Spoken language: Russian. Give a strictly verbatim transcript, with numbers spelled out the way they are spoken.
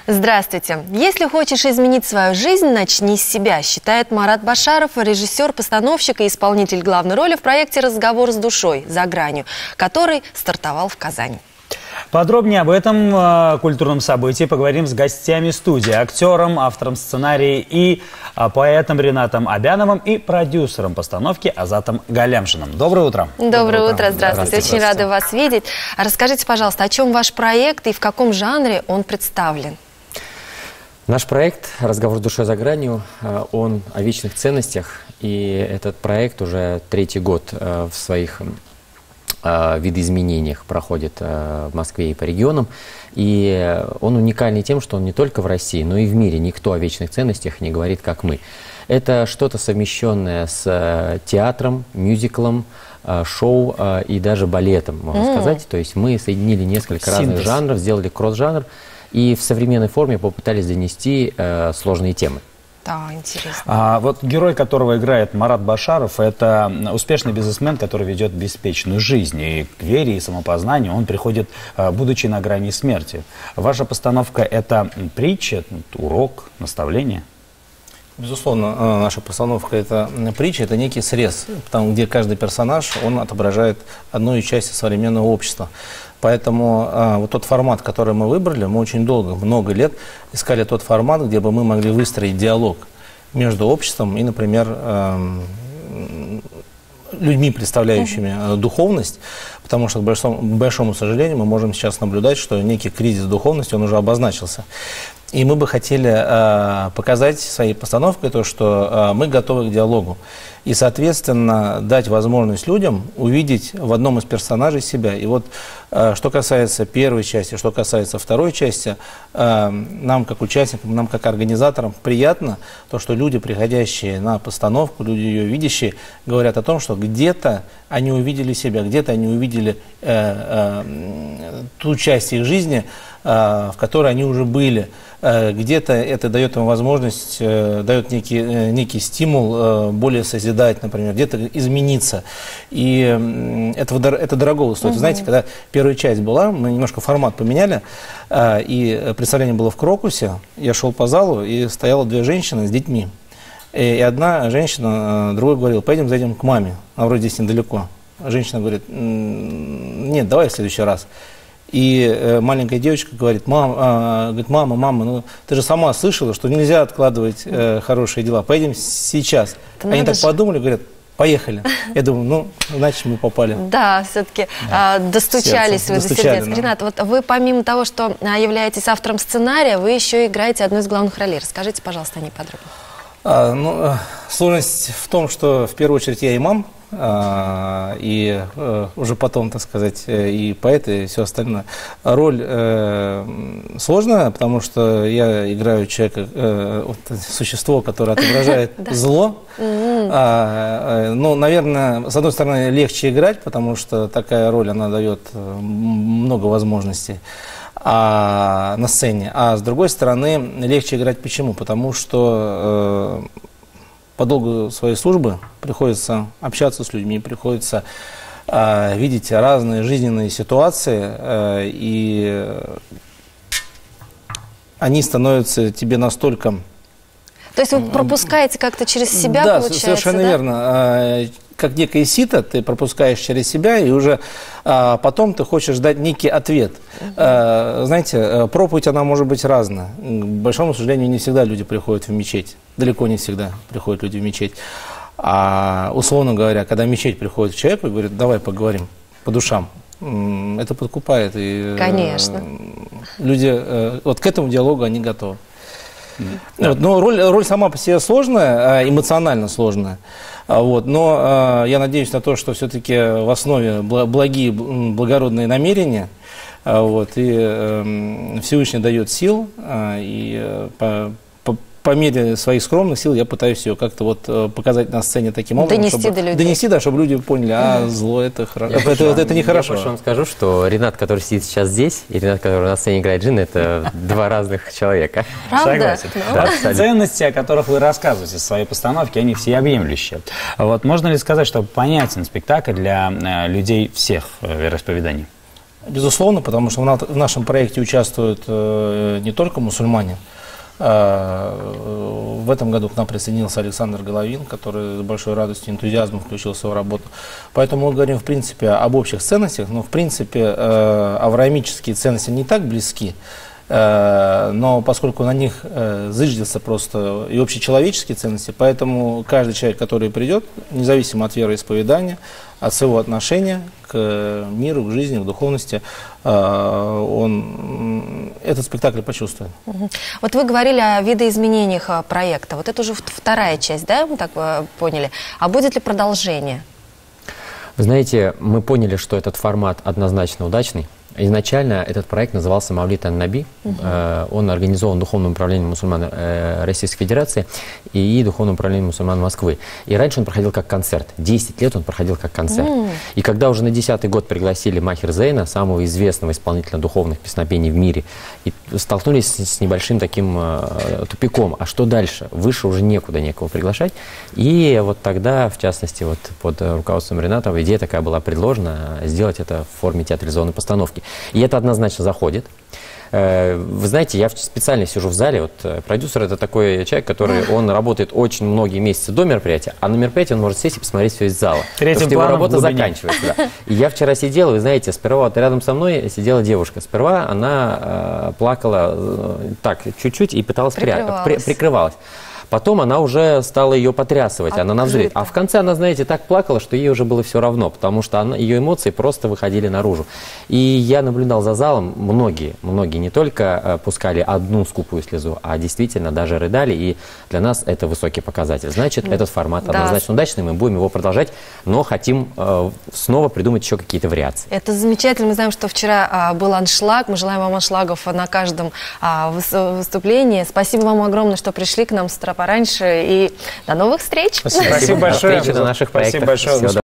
Здравствуйте. Если хочешь изменить свою жизнь, начни с себя, считает Марат Башаров, режиссер, постановщик и исполнитель главной роли в проекте «Разговор с душой. За гранью», который стартовал в Казани. Подробнее об этом э, культурном событии поговорим с гостями студии, актером, автором сценария и э, поэтом Ринатом Абяновым и продюсером постановки Азатом Галямшиным. Доброе утро. Доброе, Доброе утро. утро. Здравствуйте. Очень рада вас видеть. Расскажите, пожалуйста, о чем ваш проект и в каком жанре он представлен? Наш проект «Разговор с душой за гранью», он о вечных ценностях, и этот проект уже третий год в своих видоизменениях проходит в Москве и по регионам, и он уникальный тем, что он не только в России, но и в мире. Никто о вечных ценностях не говорит, как мы. Это что-то совмещенное с театром, мюзиклом, шоу и даже балетом, можно mm. сказать. То есть мы соединили несколько Синтез. разных жанров, сделали кросс-жанр, и в современной форме попытались донести э, сложные темы. Да, интересно. А, вот герой, которого играет Марат Башаров, это успешный бизнесмен, который ведет беспечную жизнь. И к вере и самопознанию он приходит, будучи на грани смерти. Ваша постановка – это притча, урок, наставление? Безусловно, наша постановка – это притча, это некий срез, там, где каждый персонаж, он отображает одну из частей современного общества. Поэтому а, вот тот формат, который мы выбрали, мы очень долго, много лет искали тот формат, где бы мы могли выстроить диалог между обществом и, например, э, людьми, представляющими uh-huh. духовность, потому что, к большому, к большому сожалению, мы можем сейчас наблюдать, что некий кризис духовности, он уже обозначился. И мы бы хотели э, показать своей постановкой то, что э, мы готовы к диалогу. И, соответственно, дать возможность людям увидеть в одном из персонажей себя. И вот, э, что касается первой части, что касается второй части, э, нам, как участникам, нам, как организаторам, приятно то, что люди, приходящие на постановку, люди, ее видящие, говорят о том, что где-то они увидели себя, где-то они увидели э, э, ту часть их жизни, э, в которой они уже были. Где-то это дает им возможность, дает некий, некий стимул более созидать, например, где-то измениться. И это, это дорого стоит. Угу. Знаете, когда первая часть была, мы немножко формат поменяли, и представление было в Крокусе, я шел по залу, и стояло две женщины с детьми. И одна женщина, другой говорил: пойдем зайдем к маме, она вроде здесь недалеко. Женщина говорит: нет, давай в следующий раз. И э, маленькая девочка говорит: мам, э, говорит, мама, мама, ну ты же сама слышала, что нельзя откладывать э, хорошие дела, поедем сейчас. Это Они так же. подумали, говорят: поехали. Я думаю, ну, значит, мы попали. Да, все-таки да. э, достучались Сердце. вы до сердец. Да. Ринат, вот вы помимо того, что являетесь автором сценария, вы еще играете одну из главных ролей. Расскажите, пожалуйста, о ней подробнее. А, ну, сложность в том, что в первую очередь я имам, а, и а, уже потом, так сказать, и поэт, и все остальное. Роль э, сложная, потому что я играю человека, э, вот, существо, которое отображает зло. Ну, наверное, с одной стороны, легче играть, потому что такая роль, она дает много возможностей. А, на сцене. А с другой стороны, легче играть почему? Потому что э, по долгу своей службы приходится общаться с людьми, приходится э, видеть разные жизненные ситуации, э, и они становятся тебе настолько... То есть вы пропускаете как-то через себя, да, получается, совершенно да? верно. Как некое сито, ты пропускаешь через себя, и уже а, потом ты хочешь дать некий ответ. Uh-huh. а, знаете, проповедь, она может быть разная. К большому сожалению, не всегда люди приходят в мечеть. Далеко не всегда приходят люди в мечеть. А условно говоря, когда мечеть приходит к человеку и говорит: давай поговорим по душам, это подкупает. И, Конечно. Люди вот к этому диалогу они готовы. Mm-hmm. Вот, но роль, роль сама по себе сложная, эмоционально сложная. Вот, но э, я надеюсь на то, что все-таки в основе благие, благородные намерения, вот, и э, Всевышний дает сил, э, и э, по, по, по мере своих скромных сил я пытаюсь ее как-то вот показать на сцене таким образом, донести чтобы, до людей. Донести, да, чтобы люди поняли: а mm-hmm. зло это, хоро... это, это, это, это нехорошо. Я вам скажу, что Ринат, который сидит сейчас здесь, и Ринат, который на сцене играет Джин, это два разных человека. Правда? Согласен. Да, ценности, о которых вы рассказываете в своей постановке, они всеобъемлющие. Вот можно ли сказать, что понятен спектакль для людей всех вероисповеданий? Безусловно, потому что в нашем проекте участвуют не только мусульмане. В этом году к нам присоединился Александр Головин, который с большой радостью и энтузиазмом включился в работу. Поэтому мы говорим, в принципе, об общих ценностях, но, в принципе, авраамические ценности не так близки, но поскольку на них зыждется просто и общечеловеческие ценности, поэтому каждый человек, который придет, независимо от вероисповедания, от своего отношения к миру, к жизни, к духовности, он этот спектакль почувствует. Вот вы говорили о видоизменениях проекта. Вот это уже вторая часть, да, мы так поняли. А будет ли продолжение? Вы знаете, мы поняли, что этот формат однозначно удачный. Изначально этот проект назывался «Мавлид ан-Наби». Угу. Он организован Духовным управлением мусульман Российской Федерации и Духовным управлением мусульман Москвы. И раньше он проходил как концерт. десять лет он проходил как концерт. Mm. И когда уже на десятый год пригласили Махир Зейна, самого известного исполнителя духовных песнопений в мире, и столкнулись с небольшим таким э, тупиком. А что дальше? Выше уже некуда некого приглашать. И вот тогда, в частности, вот под руководством Ринатова идея такая была предложена сделать это в форме театрализованной постановки. И это однозначно заходит. Вы знаете, я специально сижу в зале, вот продюсер это такой человек, который, он работает очень многие месяцы до мероприятия, а на мероприятии он может сесть и посмотреть все из зала. Третьим его работа заканчивается. Да. И я вчера сидел, вы знаете, сперва вот рядом со мной сидела девушка. Сперва она э, плакала э, так, чуть-чуть и пыталась прикрывалась. При, прикрывалась. Потом она уже стала ее потрясывать, она навзрит. А в конце она, знаете, так плакала, что ей уже было все равно, потому что она, ее эмоции просто выходили наружу. И я наблюдал за залом, многие, многие не только э, пускали одну скупую слезу, а действительно даже рыдали, и для нас это высокий показатель. Значит, этот формат да. однозначно удачный, мы будем его продолжать, но хотим э, снова придумать еще какие-то вариации. Это замечательно, мы знаем, что вчера а, был аншлаг, мы желаем вам аншлагов на каждом а, выступлении. Спасибо вам огромное, что пришли к нам с утра пораньше, и до новых встреч. Спасибо, Спасибо большое. До встречи на наших проектах. Спасибо большое.